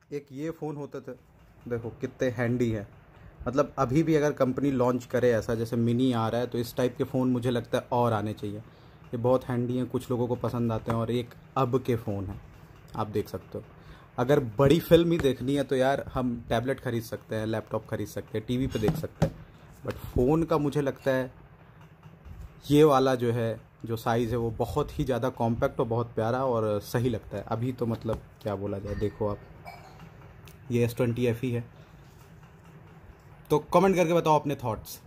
एक ये फ़ोन होते थे, देखो कितने हैंडी है। मतलब अभी भी अगर कंपनी लॉन्च करे ऐसा, जैसे मिनी आ रहा है, तो इस टाइप के फ़ोन मुझे लगता है और आने चाहिए। ये बहुत हैंडी हैं, कुछ लोगों को पसंद आते हैं। और एक अब के फ़ोन हैं, आप देख सकते हो। अगर बड़ी फिल्म ही देखनी है तो यार हम टैबलेट ख़रीद सकते हैं, लैपटॉप ख़रीद सकते हैं, टीवी पे देख सकते हैं। बट फ़ोन का मुझे लगता है ये वाला जो है, जो साइज़ है, वो बहुत ही ज़्यादा कॉम्पैक्ट और बहुत प्यारा और सही लगता है अभी तो। मतलब क्या बोला जाए, देखो आप, ये S20 FE है। तो कमेंट करके बताओ अपने थॉट्स।